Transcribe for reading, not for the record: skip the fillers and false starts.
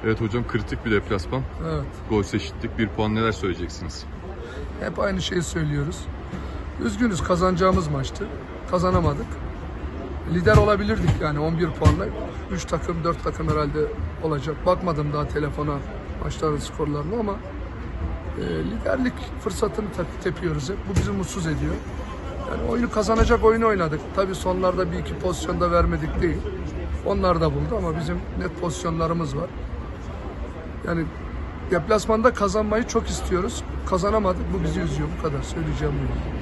Evet hocam, kritik bir deplasman. Evet. Golse eşitlik, 1 puan, neler söyleyeceksiniz? Hep aynı şeyi söylüyoruz. Üzgünüz, kazanacağımız maçtı. Kazanamadık. Lider olabilirdik yani 11 puanla. 3 takım, 4 takım herhalde olacak. Bakmadım daha telefona maçların skorlarına ama liderlik fırsatını tepiyoruz hep. Bu bizi mutsuz ediyor. Yani oyunu kazanacak oyunu oynadık. Tabii sonlarda bir iki pozisyonda vermedik değil. Onlar da buldu ama bizim net pozisyonlarımız var. Yani deplasmanda kazanmayı çok istiyoruz. Kazanamadık. Bu bizi üzüyor. Bu kadar söyleyeceğim.